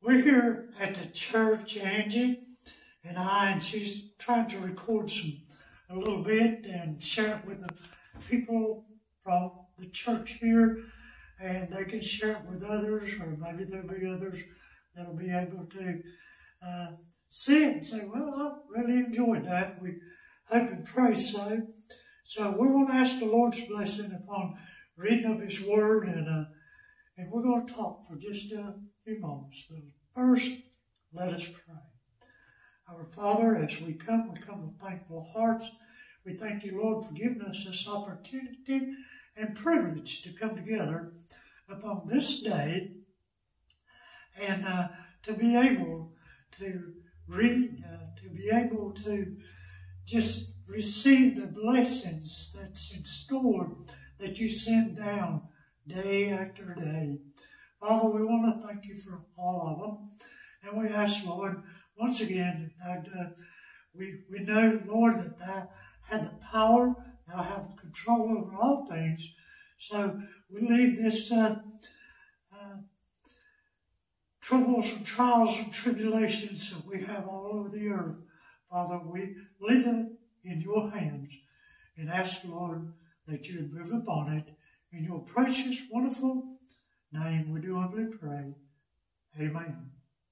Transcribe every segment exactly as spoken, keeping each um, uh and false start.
We're here at the church, Angie and I, and she's trying to record some a little bit and share it with the people from the church here, and they can share it with others, or maybe there'll be others that'll be able to uh, see it and say, well, I really enjoyed that. We hope and pray so. So we want to ask the Lord's blessing upon reading of His Word, and uh, and we're going to talk for just a few moments. But first, let us pray. Our Father, as we come, we come with thankful hearts. We thank you, Lord, for giving us this opportunity and privilege to come together upon this day and uh, to be able to read, uh, to be able to just receive the blessings that's in store that you send down day after day. Father, we want to thank you for all of them. And we ask, Lord, once again, that uh, we, we know, Lord, that thou have the power, thou have the control over all things. So we leave this uh, uh, troubles and trials and tribulations that we have all over the earth. Father, we leave it in your hands and ask, Lord, that you would move upon it. In your precious, wonderful name, we do humbly pray. Amen.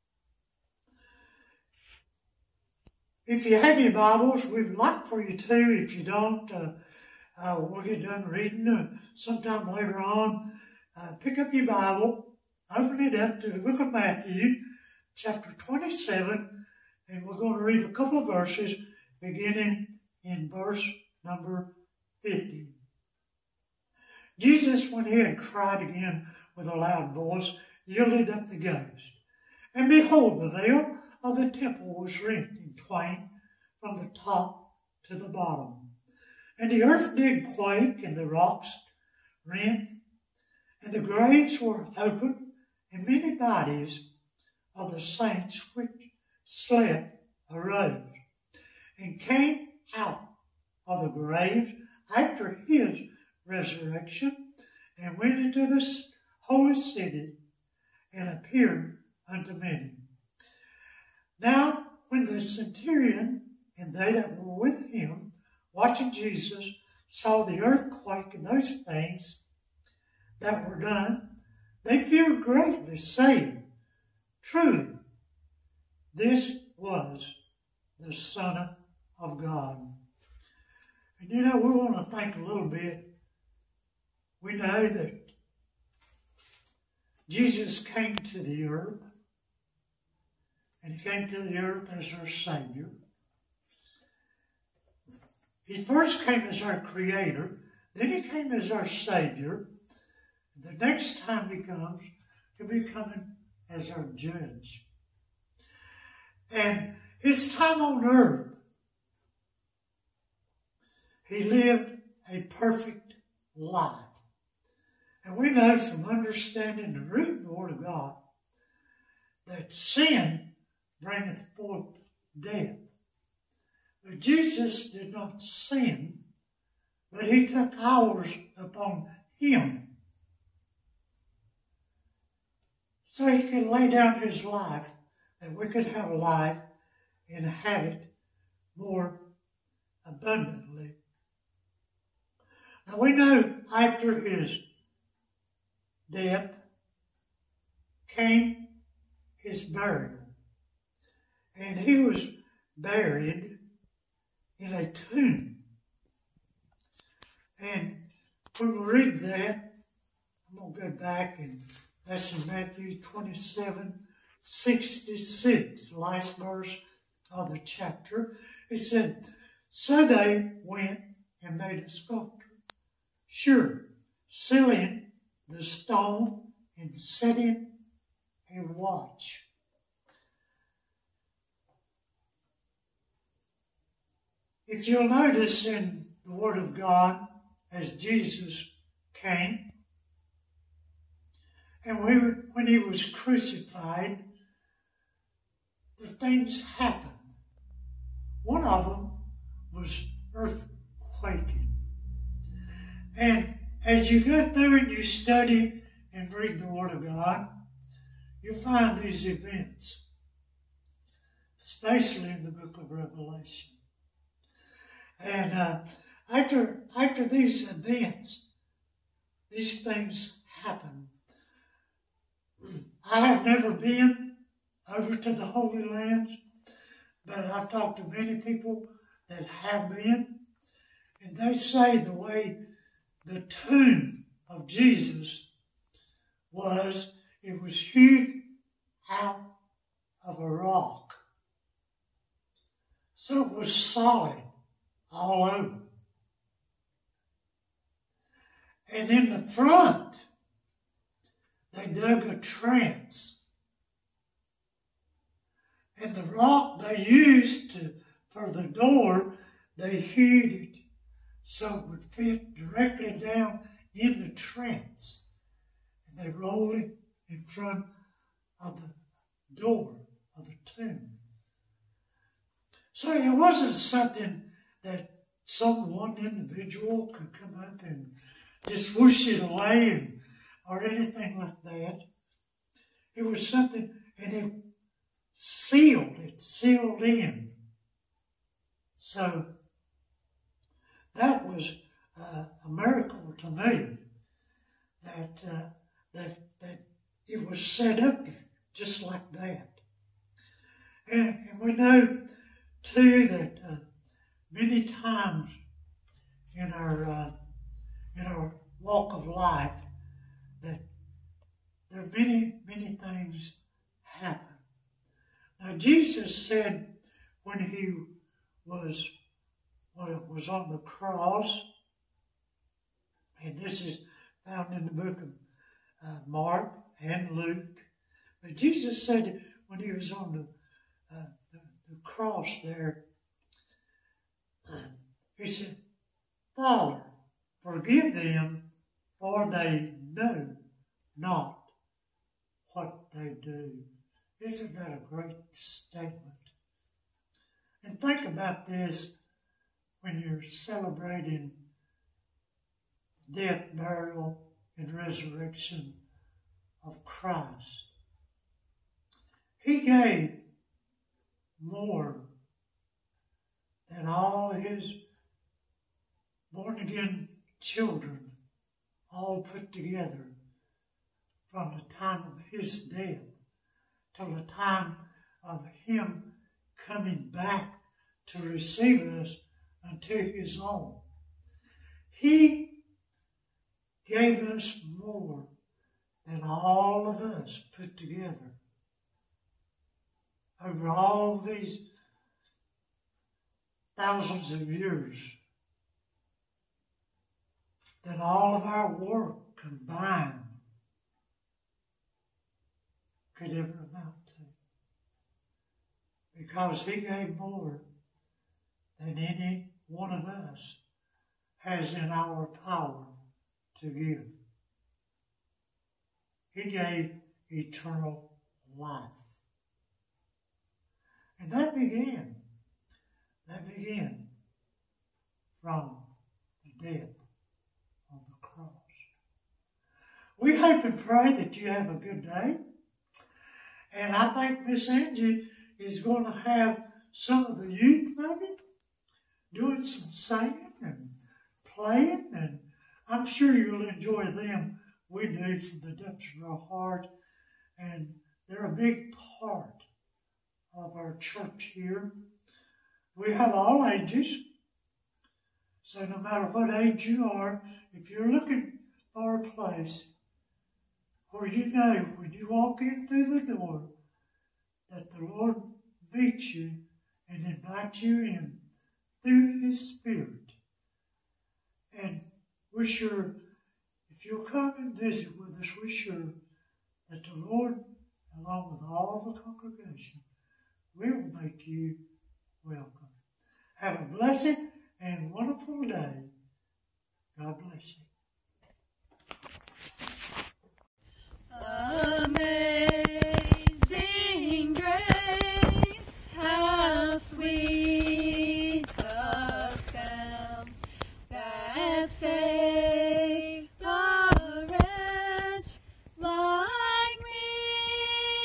If you have your Bibles, we'd like for you to. If you don't, uh, uh, we'll get done reading uh, sometime later on. Uh, pick up your Bible, open it up to the book of Matthew, chapter twenty-seven, and we're going to read a couple of verses, beginning in verse number fifty. Jesus, when he had cried again with a loud voice, yielded up the ghost. And behold, the veil of the temple was rent in twain from the top to the bottom. And the earth did quake, and the rocks rent, and the graves were opened, and many bodies of the saints which slept arose, and came out of the graves after his resurrection, and went into the holy city, and appeared unto many. Now, when the centurion and they that were with him, watching Jesus, saw the earthquake and those things that were done, they feared greatly, saying, truly, this was the Son of God. And you know, we want to think a little bit. We know that Jesus came to the earth, and he came to the earth as our Savior. He first came as our Creator, then he came as our Savior. The next time he comes, he'll be coming as our Judge. And his time on earth, he lived a perfect life. And we know from understanding and reading the Word of God that sin bringeth forth death. But Jesus did not sin, but he took ours upon him, so he could lay down his life, that we could have life and have it more abundantly. Now we know after his death came his burial. And he was buried in a tomb. And when we read that, I'm going to go back, and that's in Matthew twenty-seven, sixty-six, the last verse of the chapter. It said, so they went and made a sculpture, sure, sealing the stone and setting a watch. If you'll notice in the Word of God, as Jesus came, and we, when he was crucified, the things happened. One of them was earthquaking. And as you go through and you study and read the Word of God, you find these events, especially in the book of Revelation. And uh, after, after these events, these things happen. I have never been over to the Holy Lands, but I've talked to many people that have been, and they say the way the tomb of Jesus was, it was hewed out of a rock. So it was solid all over. And in the front, they dug a trench. And the rock they used to, for the door, they hewed it so it would fit directly down in the trench. And they rolled it in front of the door of the tomb. So it wasn't something that some one individual could come up and just whoosh it away and, or anything like that. It was something, and it sealed, it sealed in. So that was uh, a miracle to me, that, uh, that, that it was set up just like that. And, and we know, too, that uh, many times in our, uh, in our walk of life, that there are many, many things happen. Now, Jesus said when he was, when it was on the cross, and this is found in the book of uh, Mark and Luke, but Jesus said when he was on the, uh, the, the cross there, uh, he said, Father, forgive them, for they know not what they do. Isn't that a great statement? And think about this when you're celebrating the death, burial, and resurrection of Christ. He gave more than all his born-again children all put together from the time of his death till the time of him coming back to receive us unto his own. He gave us more than all of us put together over all these thousands of years, than all of our work combined could ever amount to. Because he gave more than any one of us has in our power to give. He gave eternal life. And that began, that began from the death on the cross. We hope and pray that you have a good day. And I think Miss Angie is going to have some of the youth maybe doing some singing and playing, and I'm sure you'll enjoy them. We do from the depths of our heart, and they're a big part of our church here. We have all ages, so no matter what age you are, if you're looking for a place where you know when you walk in through the door that the Lord meets you and invites you in through his Spirit. And we're sure if you'll come and visit with us, we're sure that the Lord, along with all the congregation, will make you welcome. Have a blessed and wonderful day. God bless you. Amazing grace, how sweet the sound that saved a wretch like me.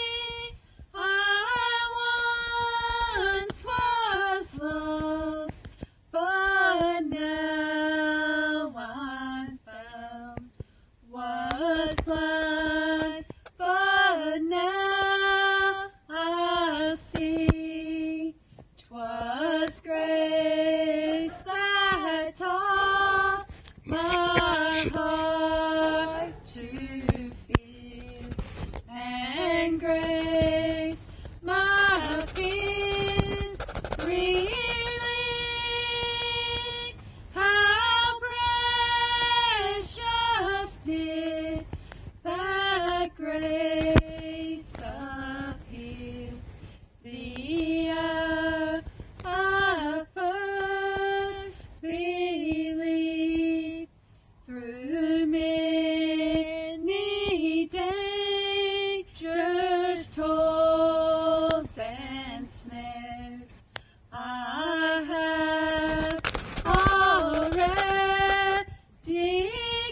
was blind, but now I see. 'Twas grace that taught my heart to feel, and grace my fears relieved. How precious did that grace appear, the hour I first believed. Through many dangers, toils, and snares, I have already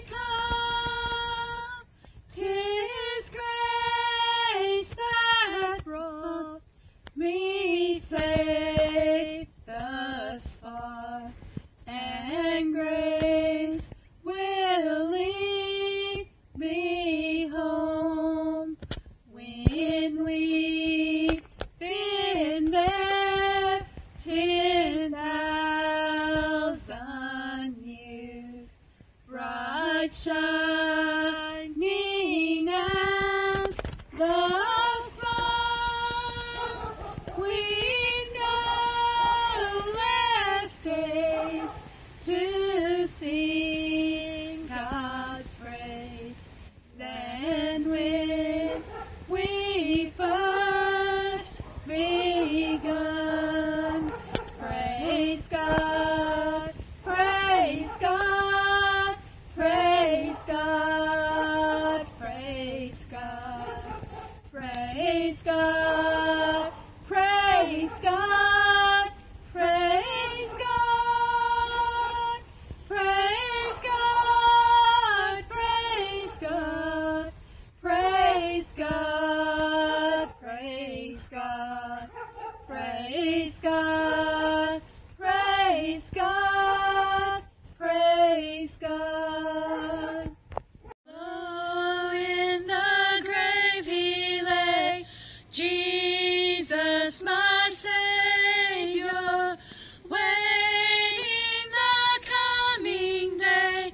come. 'Tis grace that brought me safe thus far, and grace will lead me home. When we've been there ten thousand years, bright shining as the sun, we've no less days to sing God's praise than when we first begun. Praise God, praise God, praise God, praise God, praise God, praise God, praise God, praise God, praise God, praise God, praise God, praise God, praise God, praise God. Low in the grave he lay, Jesus my Savior, waiting the coming day,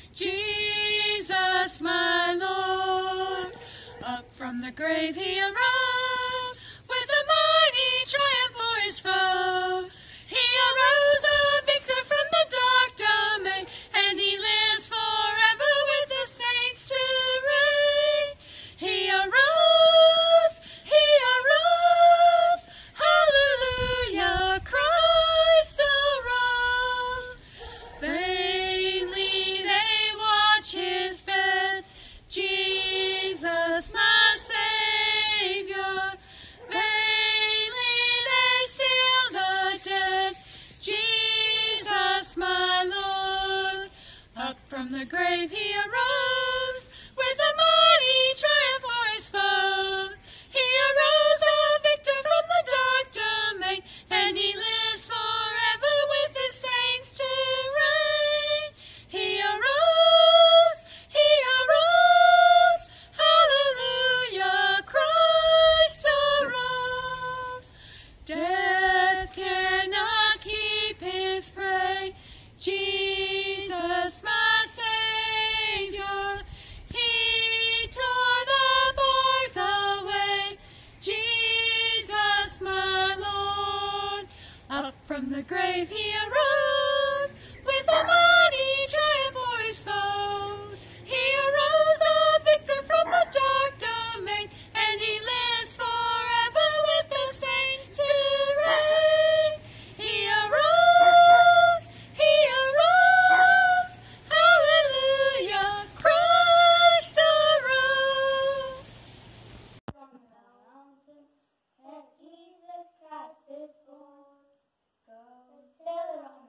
Jesus my Lord. Up from the grave he arose, with a mighty triumph for his foe. He arose a victor from the dark domain, and he lives forever with the saints to reign. He arose, he arose, hallelujah, Christ arose. Vainly they watch his bed, Jesus my Savior. Vainly they seal the dead, Jesus my Lord. Up from the grave he arose, with a mighty triumph for his foe. He arose a victor from the dark domain, and he lives forever with his saints to reign. He arose, he arose, hallelujah, Christ arose. Death cannot keep his prey, Jesus my Savior. He tore the bars away, Jesus my Lord. Up from the grave he arose, with a mighty triumph for his foes. He arose a victor from the dark domain, and he lives forever with the saints to reign. He arose, he arose, hallelujah, Christ arose. From the mountain that Jesus Christ is born, go tell it on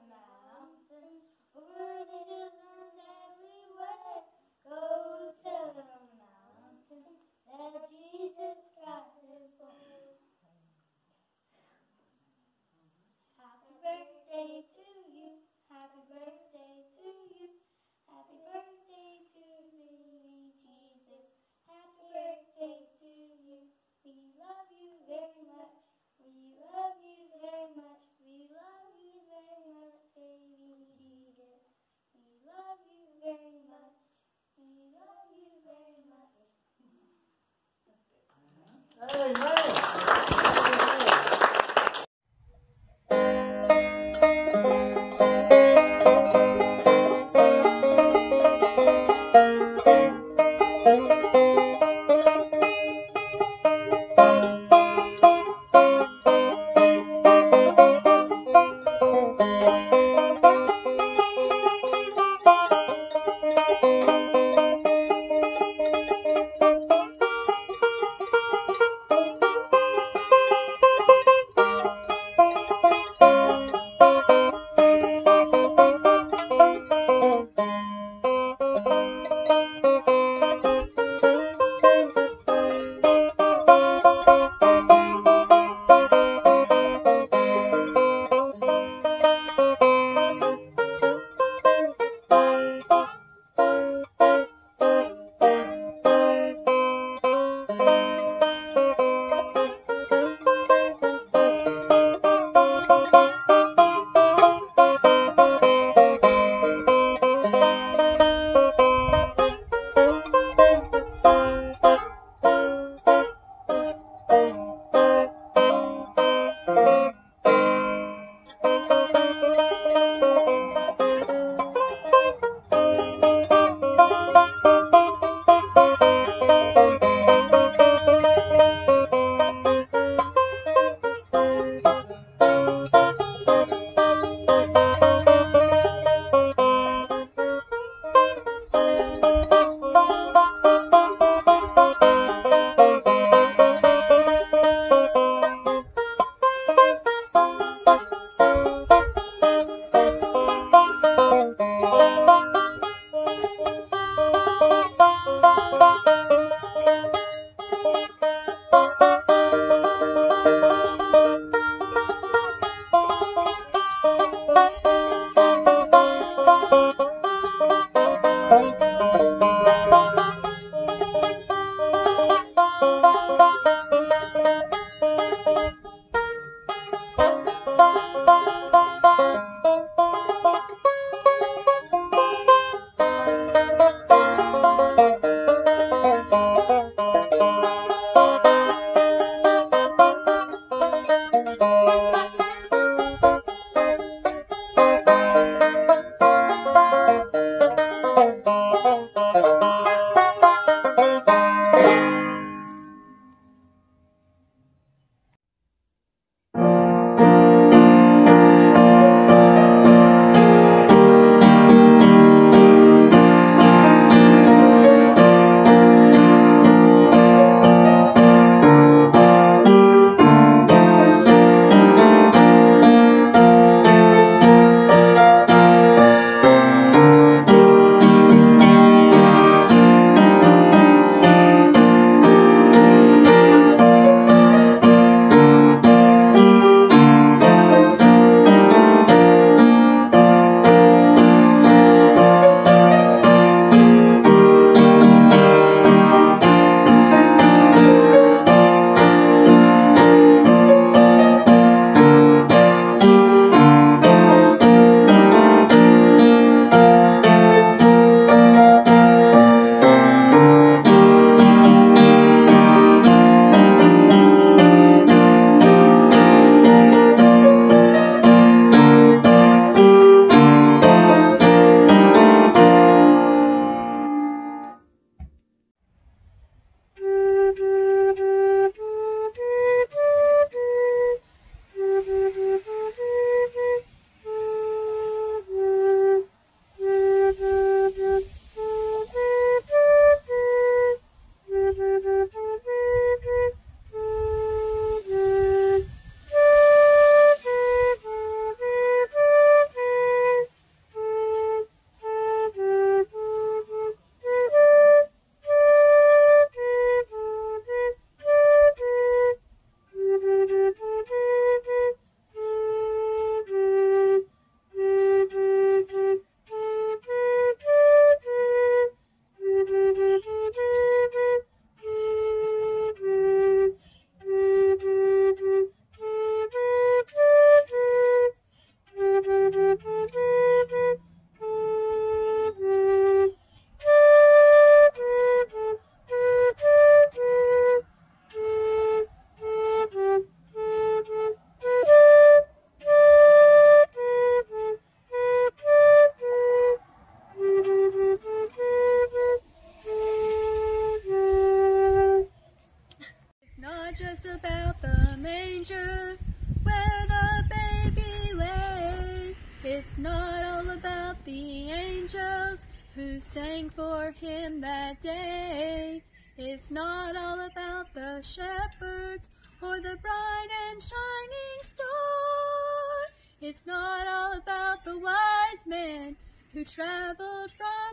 about the manger where the baby lay. It's not all about the angels who sang for him that day. It's not all about the shepherds or the bright and shining star. It's not all about the wise men who traveled from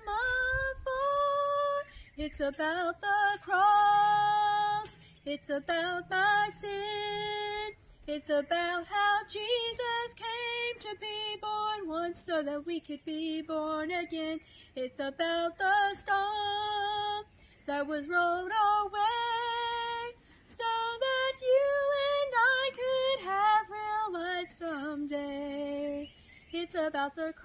afar. It's about the cross. It's about my sin. It's about how Jesus came to be born once so that we could be born again. It's about the stone that was rolled away so that you and I could have real life someday. It's about the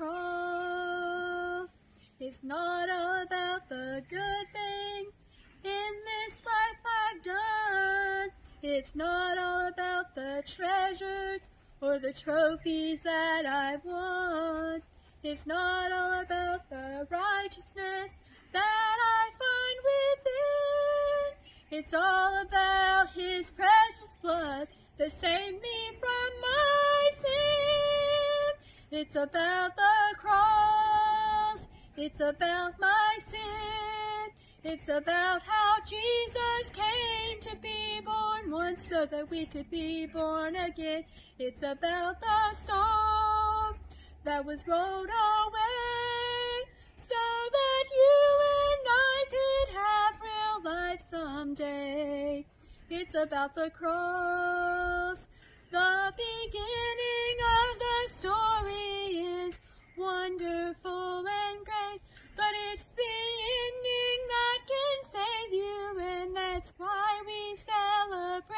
cross. It's not all about the good things in this life I've done. It's not all about the treasures or the trophies that I've won. It's not all about the righteousness that I find within. It's all about his precious blood that saved me from my sin. It's about the cross. It's about my sin. It's about how Jesus came to be born once so that we could be born again. It's about the stone that was rolled away so that you and I could have real life someday. It's about the cross. The beginning of the story is wonderful and great, but it's the ending that can save you, and that's why we celebrate.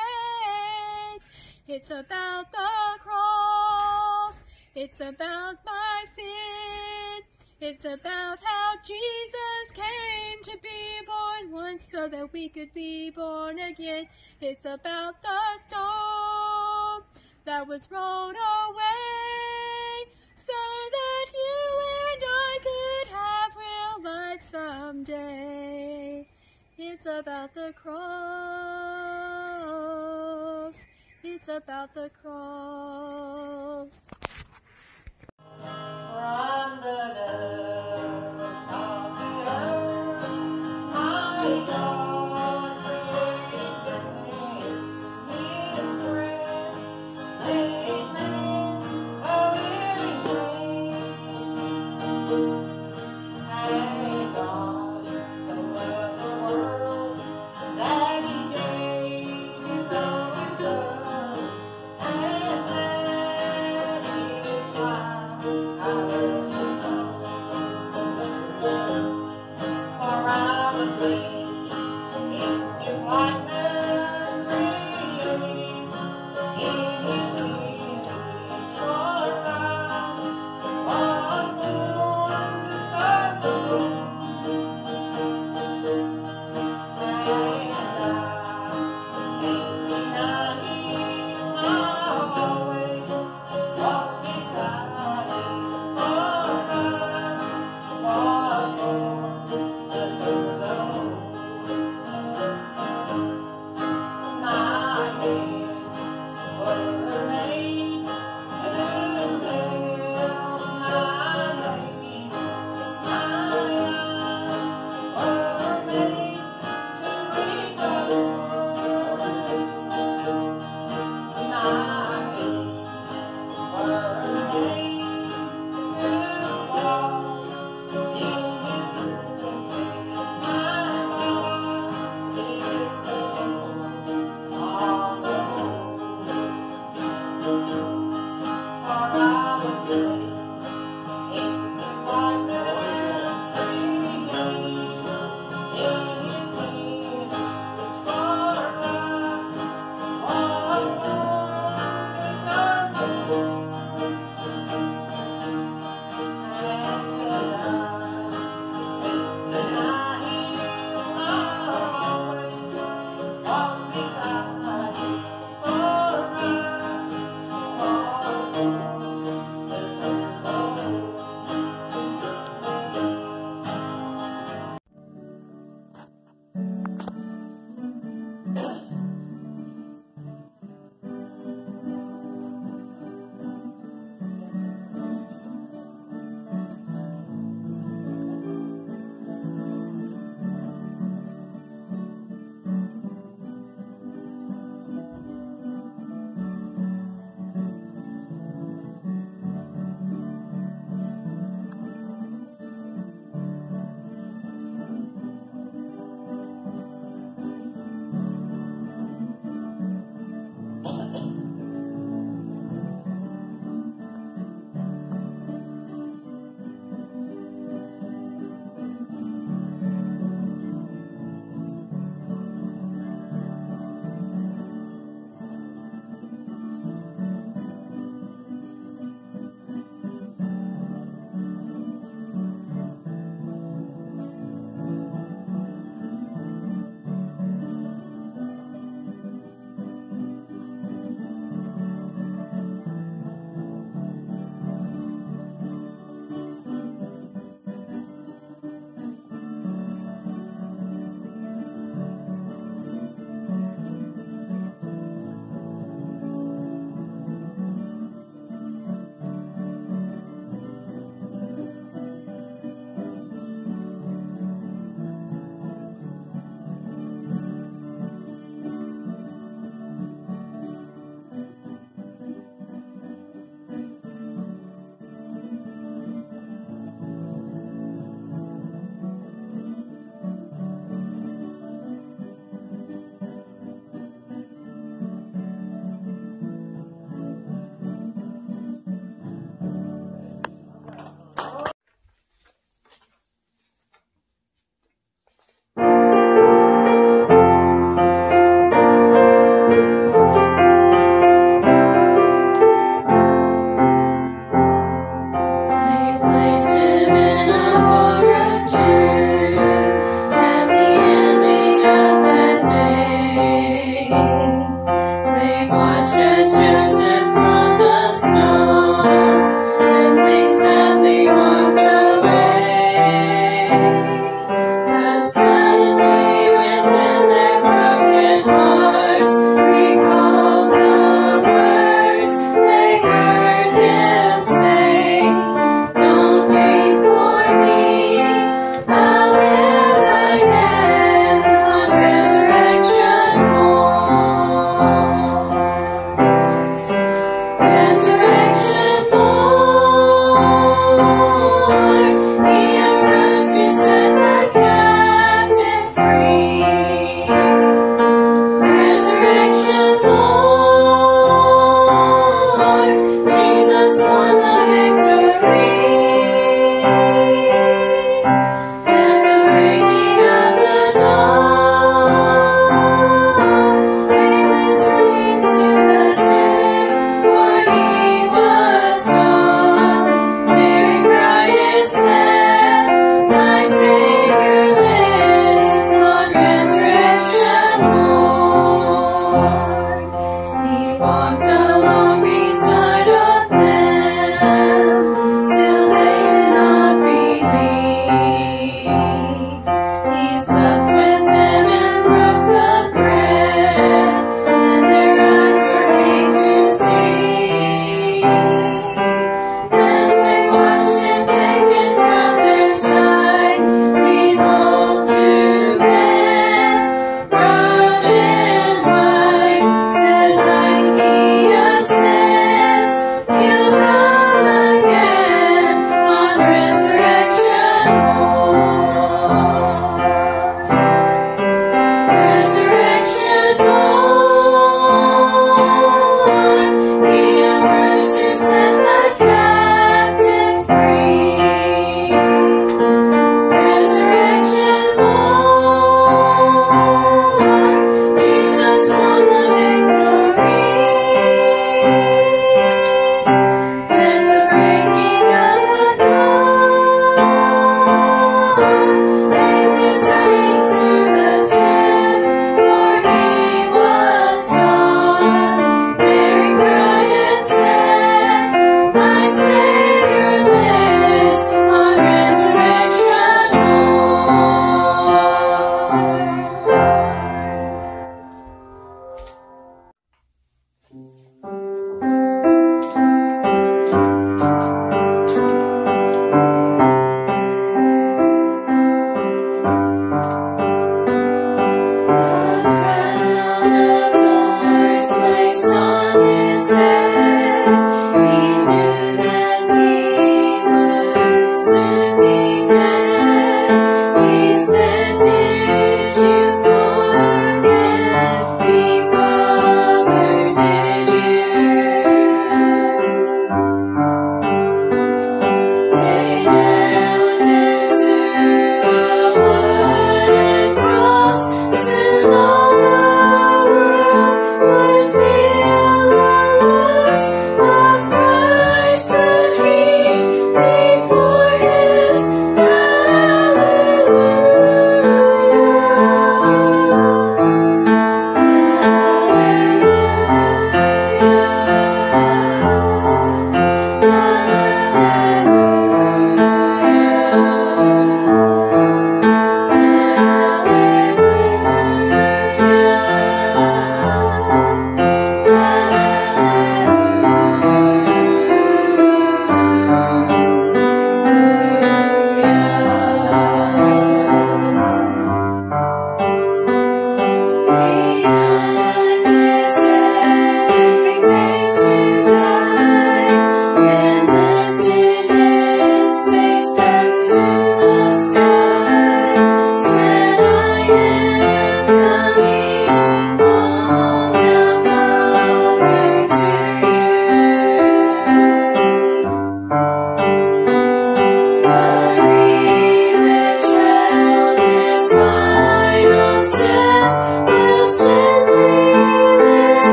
It's about the cross. It's about my sin. It's about how Jesus came to be born once so that we could be born again. It's about the stone that was rolled away so that you and I could have real life someday. It's about the cross. It's about the cross. From the depths of the earth, I go.